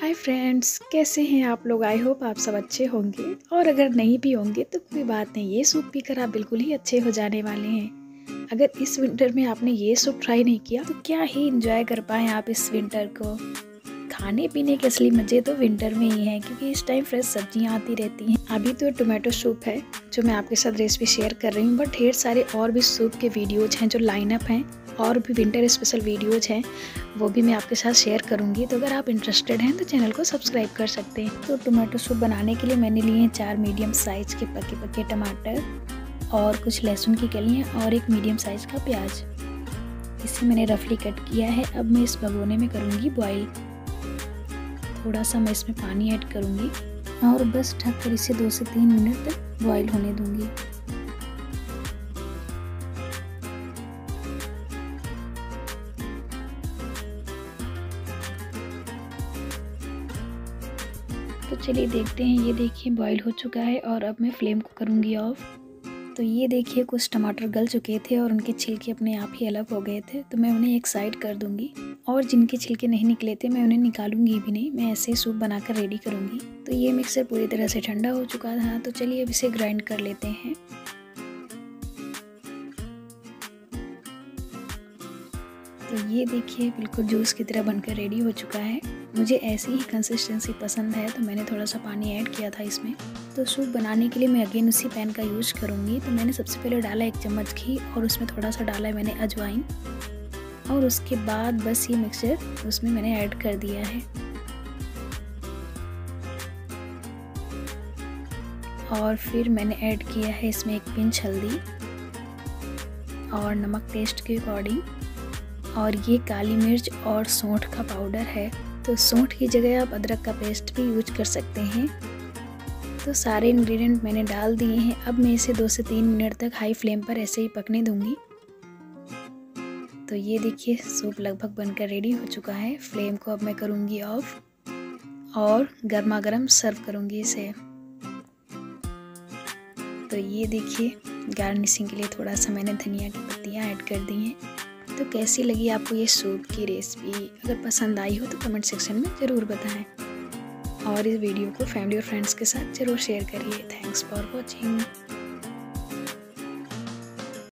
Hi friends, कैसे हैं आप लोग। आई होप आप सब अच्छे होंगे और अगर नहीं भी होंगे तो कोई बात नहीं, ये सूप पीकर आप बिल्कुल ही अच्छे हो जाने वाले हैं। अगर इस विंटर में आपने ये सूप ट्राई नहीं किया तो क्या ही इंजॉय कर पाएँ आप इस विंटर को। खाने पीने के असली मज़े तो विंटर में ही हैं, क्योंकि इस टाइम फ्रेश सब्जियां आती रहती हैं। अभी तो टोमेटो सूप है जो मैं आपके साथ रेसिपी शेयर कर रही हूँ, बट ढेर सारे और भी सूप के वीडियोज हैं जो लाइनअप हैं और भी विंटर स्पेशल वीडियोज हैं, वो भी मैं आपके साथ शेयर करूंगी। तो अगर आप इंटरेस्टेड हैं तो चैनल को सब्सक्राइब कर सकते हैं। तो टोमेटो सूप बनाने के लिए मैंने लिए हैं 4 मीडियम साइज़ के पके टमाटर और कुछ लहसुन की कलियाँ और एक मीडियम साइज़ का प्याज। इसे मैंने रफली कट किया है। अब मैं इस भगोने में करूँगी बॉईल। थोड़ा सा मैं इसमें पानी ऐड करूँगी और बस ढककर इसे 2 से 3 मिनट तक बॉईल होने दूँगी। तो चलिए देखते हैं। ये देखिए बॉईल हो चुका है और अब मैं फ्लेम को करूँगी ऑफ। तो ये देखिए कुछ टमाटर गल चुके थे और उनके छिलके अपने आप ही अलग हो गए थे, तो मैं उन्हें एक साइड कर दूँगी। और जिनके छिलके नहीं निकले थे मैं उन्हें निकालूंगी भी नहीं, मैं ऐसे ही सूप बनाकर रेडी करूँगी। तो ये मिक्सर पूरी तरह से ठंडा हो चुका था, तो चलिए अब इसे ग्राइंड कर लेते हैं। तो ये देखिए बिल्कुल जूस की तरह बनकर रेडी हो चुका है। मुझे ऐसी ही कंसिस्टेंसी पसंद है तो मैंने थोड़ा सा पानी ऐड किया था इसमें। तो सूप बनाने के लिए मैं अगेन उसी पैन का यूज करूँगी। तो मैंने सबसे पहले डाला 1 चम्मच घी और उसमें थोड़ा सा डाला है मैंने अजवाइन, और उसके बाद बस ये मिक्सचर उसमें मैंने ऐड कर दिया है। और फिर मैंने ऐड किया है इसमें 1 पिंच हल्दी और नमक टेस्ट के अकॉर्डिंग, और ये काली मिर्च और सौंठ का पाउडर है। तो सौंठ की जगह आप अदरक का पेस्ट भी यूज कर सकते हैं। तो सारे इंग्रेडिएंट मैंने डाल दिए हैं। अब मैं इसे 2 से 3 मिनट तक हाई फ्लेम पर ऐसे ही पकने दूंगी। तो ये देखिए सूप लगभग बनकर रेडी हो चुका है। फ्लेम को अब मैं करूँगी ऑफ और गर्मा गर्म सर्व करूँगी इसे। तो ये देखिए गार्निशिंग के लिए थोड़ा सा मैंने धनिया की पत्तियाँ ऐड कर दी हैं। तो कैसी लगी आपको ये सूप की रेसिपी? अगर पसंद आई हो तो कमेंट सेक्शन में ज़रूर बताएं और इस वीडियो को फैमिली और फ्रेंड्स के साथ ज़रूर शेयर करिए। Thanks for watching.